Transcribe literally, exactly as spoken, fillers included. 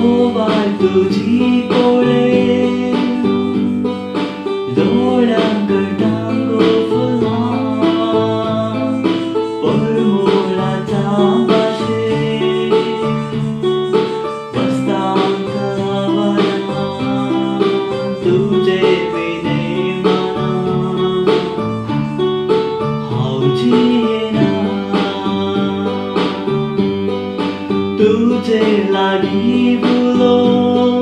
सोबार तुझी कोळे डोळ्यांक टांगो फुलां परमोळाच्या भाशेन वस्तांक आवारां तुझे विने मनां हांव जियेना तुझे लागीं उलोवन